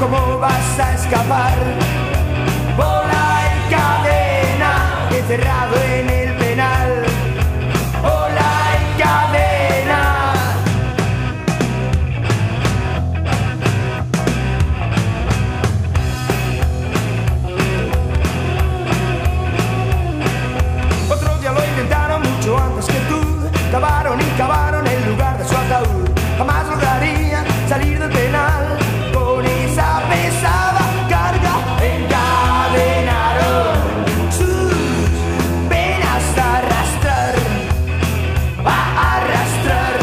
¿cómo vas a escapar? Bola y cadena, encerrado en el penal. Bola y cadena. Otros ya lo intentaron mucho antes que tú. Cavaron y cavaron el lugar de su ataúd. Jamás lograrían salir del penal con esa pesada carga. Encadenaron sus penas a arrastrar, a arrastrar.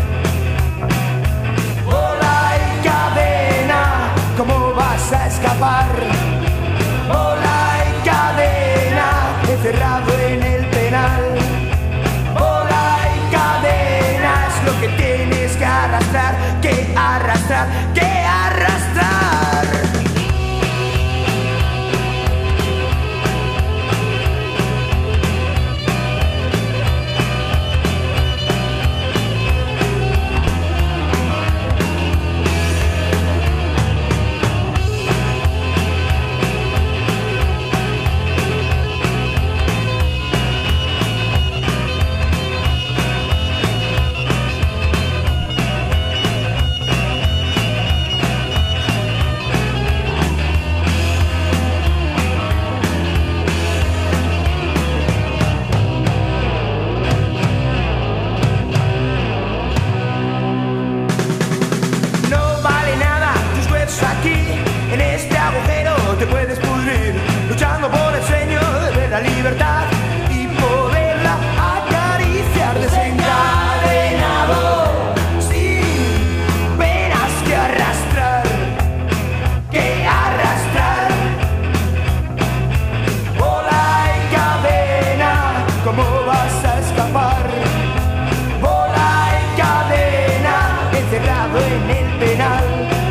Bola y cadena, ¿cómo vas a escapar? Bola y cadena, encerrado en el penal. Bola y cadena es lo que tienes que arrastrar, que arrastrar, que arrastrar. La libertad y poderla acariciar desencadenado, sin penas que arrastrar, que arrastrar. Bola y cadena, ¿cómo vas a escapar? Bola y cadena, encerrado en el penal.